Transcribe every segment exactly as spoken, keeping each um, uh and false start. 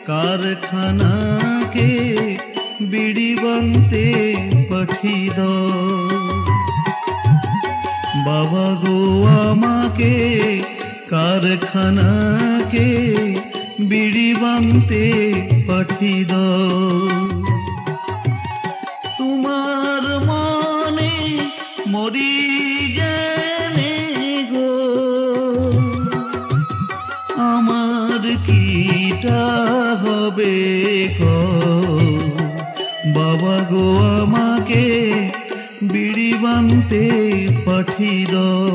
কারখানাকে বিড়ি বানতে পাঠিয়ে দাও। বাবা গো আমাকে কারখানাকে বিড়ি বানতে পাঠিয়ে দাও। তোমার মনে মরি গেলে গো আমার কিটা হবে গো। বাবা গো আমাকে বিড়ি বানতে পাঠিয়ে দাও।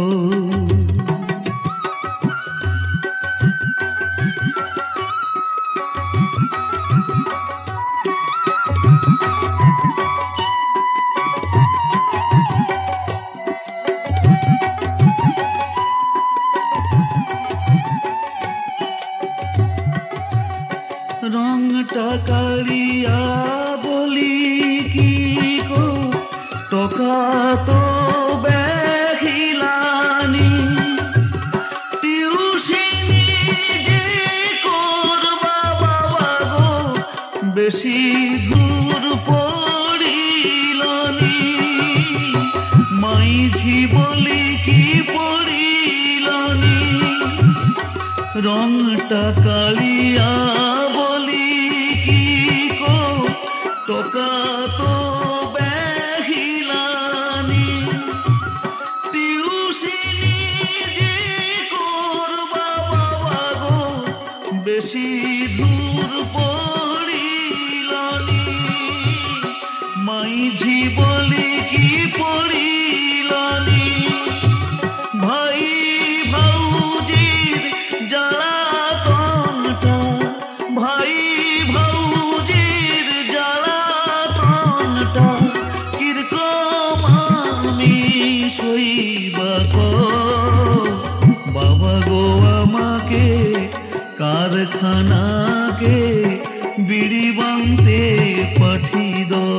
রংটা কালিয়া বলি কি গো টকা তো বেহিলানি। টিউশনি যে করবা বাবা গো বেশি দূর পড়িলানি। মাইঝি বলি কি পড়িলানি। রংটা কালিয়া বলি কি গো টকা তো বেহিলানি। টিউশনি যে করবা বাবা গো বেশি দূর পড়িলানি। মাইঝি বলি কি পড়িলানি। ভাই ভাউজির জ্বালাতনটা ভাই ভাউজির জ্বালাতনটা কিরকম আমি সইবা গো। বাবা গো আমাকে কারখানাকে বিড়ি বানতে পাঠিয়ে দাও।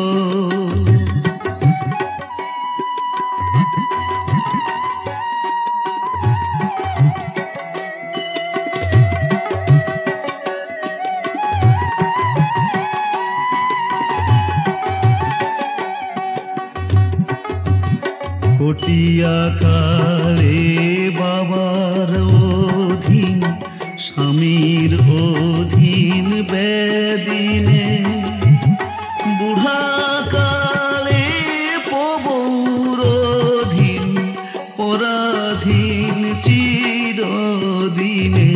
কটিয়া কালে বাবার অধীন স্বামীর অধীন বেদিনে। বুড়া কালে পবৌর অধীন পরাধীন চিরদিনে।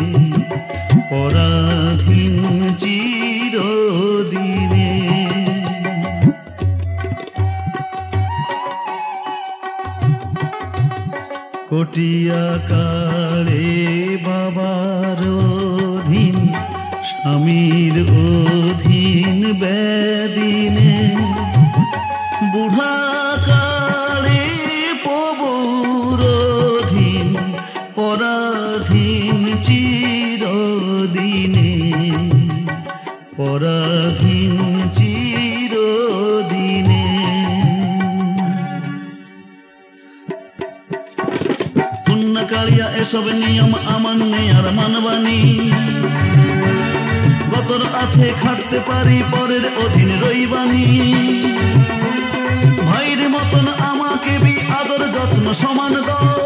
পরাধীন চিরদিনে। কটিয়া কালে বাবার অধীন স্বামীর অধীন বেদিনে। বুড়া কালে পবৌর অধীন পরাধীন চিরদিনে। পরাধীন চিরদিনে। কালিয়া এসব নিয়ম আমান্নে আর মানবানি। গতর আছে খাটতে পারি পরের অধীন রইবানি। ভাইয়ের মতন আমাকে বি আদর যত্ন সমান দাও।